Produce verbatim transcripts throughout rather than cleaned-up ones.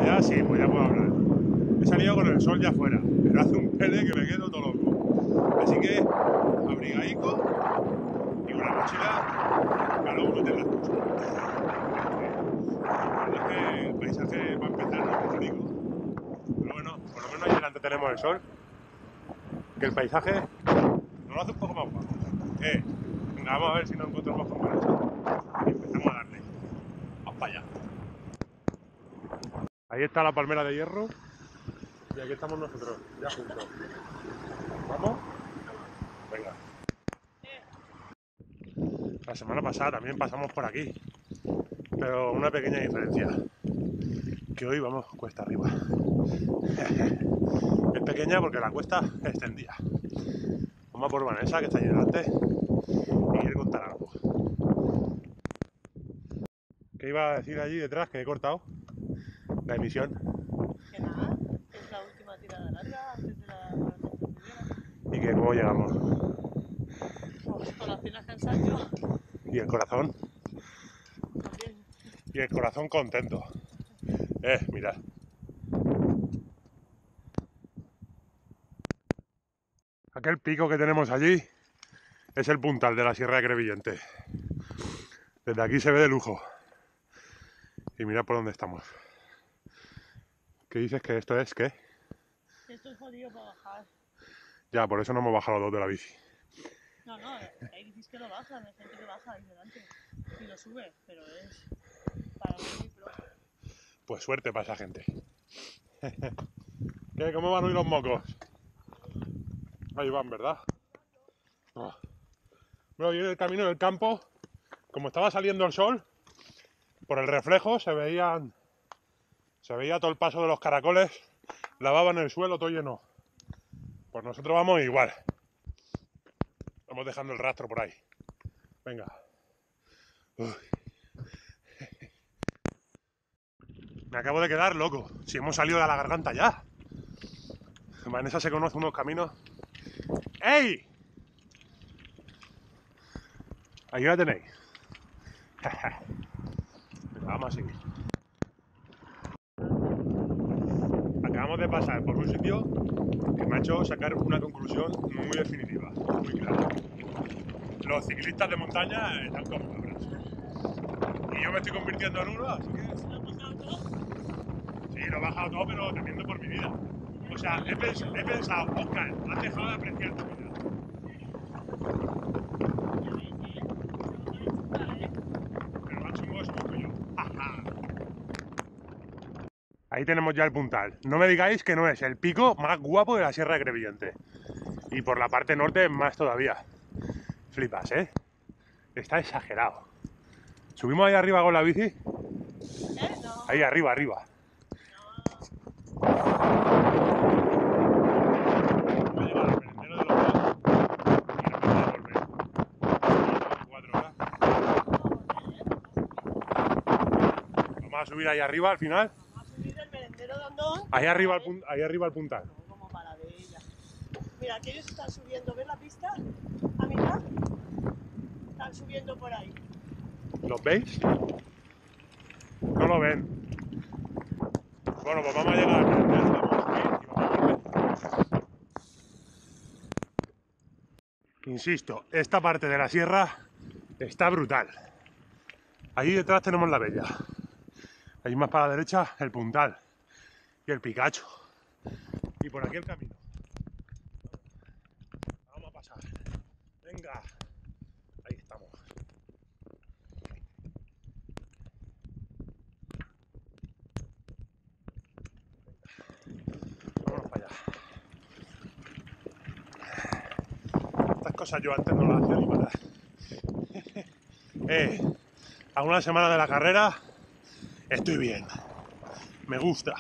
Bueno, ya sí, pues ya puedo hablar. He salido con el sol ya afuera, pero hace un pele que me quedo todo loco. Así que, abrigadico y con la mochila, cada uno tiene las cosas. La verdad es que el paisaje va a empezar no es rico, pero bueno, por lo menos ahí delante tenemos el sol, que el paisaje nos lo hace un poco más guapo. Eh, venga, vamos a ver si nos encontramos con eso. Y empezamos a darle. Vamos para allá. Ahí está la palmera de hierro y aquí estamos nosotros, ya juntos. ¿Vamos? Venga. La semana pasada también pasamos por aquí, pero una pequeña diferencia, que hoy vamos cuesta arriba. Es pequeña porque la cuesta es extendida. Vamos a por Vanessa, que está ahí delante, y quiere contar algo. ¿Qué iba a decir allí detrás? Que he cortado la emisión. Que nada, es la última tirada larga antes de la ¿Y que cómo llegamos? Pues con las piernas cansadas yo ¿Y el corazón? también. Y el corazón contento. Eh, mirad. Aquel pico que tenemos allí es el puntal de la Sierra de Crevillente. Desde aquí se ve de lujo. Y mirad por dónde estamos. ¿Qué dices que esto es? ¿Qué? Esto es jodido para bajar. Ya, por eso no hemos bajado los dos de la bici. No, no, hay bicis que lo bajan, hay gente que baja ahí delante y lo sube, pero es para un pro. Pues suerte para esa gente. ¿Qué? ¿Cómo van hoy los mocos? Ahí van, ¿verdad? Oh. Bueno, yo en el camino del campo, como estaba saliendo el sol, por el reflejo se veían, se veía todo el paso de los caracoles, lavaban el suelo todo lleno. Pues nosotros vamos igual. Vamos dejando el rastro por ahí. Venga. Uy. Me acabo de quedar loco. Si hemos salido de la garganta ya. Vanessa se conoce unos caminos. ¡Ey! Ahí la tenéis. Vamos a seguir. Acabamos de pasar por un sitio que me ha hecho sacar una conclusión muy definitiva, muy clara. Los ciclistas de montaña están como cabras. Y yo me estoy convirtiendo en uno, así que... ¿Lo has bajado todo? Sí, lo he bajado todo, pero temiendo por mi vida. O sea, he, pens he pensado, Oscar, has dejado de apreciar tu vida. Pero más chungo soy yo. Ajá. Ahí tenemos ya el puntal. No me digáis que no es el pico más guapo de la Sierra de Crevillente. Y por la parte norte más todavía. Flipas, ¿eh? Está exagerado. ¿Subimos ahí arriba con la bici? ¿Eh? No. Ahí arriba, arriba. Voy a llegar al merendero de los dos y nos vamos a volver. Cuatro horas. Vamos a subir ahí arriba al final. Vamos a subir el merendero de Ondón. Ahí arriba al, pun ahí arriba al puntal. Como maravilla. Mira, aquellos están subiendo, ¿ves la pista? A mitad. Están subiendo por ahí. ¿Los veis? No lo ven. Bueno, pues vamos a llegar al merendero, vamos a subir y vamos a volver. Insisto, esta parte de la sierra está brutal. Ahí detrás tenemos la Bella. Ahí más para la derecha el Puntal y el Picacho. Y por aquí el camino. Vamos a pasar. Venga. Ahí estamos. Vámonos para allá. Estas cosas yo antes no las hacía ni para. Eh, a una semana de la carrera estoy bien. Me gusta.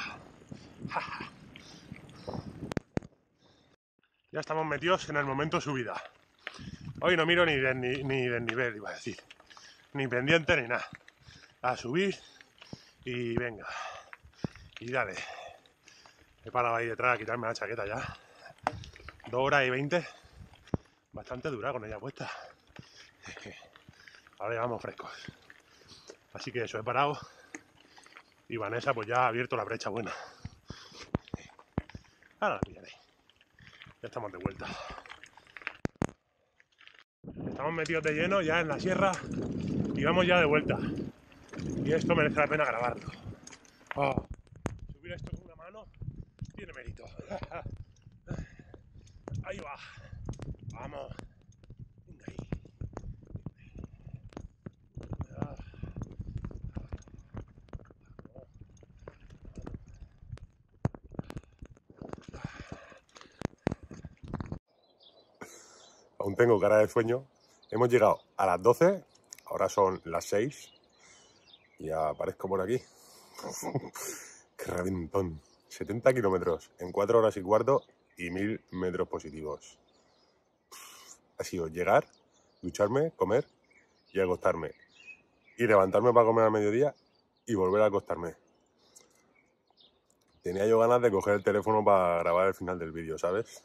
Ya estamos metidos en el momento subida. Hoy no miro ni del ni, ni del nivel, iba a decir. Ni pendiente ni nada. A subir y venga. Y dale. He parado ahí detrás a quitarme la chaqueta ya. Dos horas y veinte. Bastante dura con ella puesta. Ahora ya vamos frescos. Así que eso, he parado Y Vanessa pues ya ha abierto la brecha buena. Ahora la pillaré. Ya estamos de vuelta. Estamos metidos de lleno ya en la sierra y vamos ya de vuelta. Y esto merece la pena grabarlo. Oh, subir esto con una mano tiene mérito. Ahí va. Vamos. Venga ahí. Aún tengo cara de sueño. Hemos llegado a las doce, ahora son las seis y ya aparezco por aquí. ¡Qué reventón! setenta kilómetros en cuatro horas y cuarto y mil metros positivos. Ha sido llegar, ducharme, comer y acostarme. Y levantarme para comer a mediodía y volver a acostarme. Tenía yo ganas de coger el teléfono para grabar el final del vídeo, ¿sabes?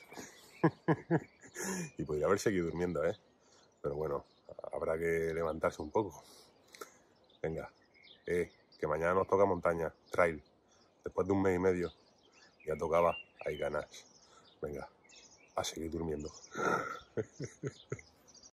Y podría haber seguido durmiendo, ¿eh? Pero bueno, habrá que levantarse un poco. Venga, eh, que mañana nos toca montaña, trail. Después de un mes y medio, ya tocaba, hay ganas. Venga, a seguir durmiendo.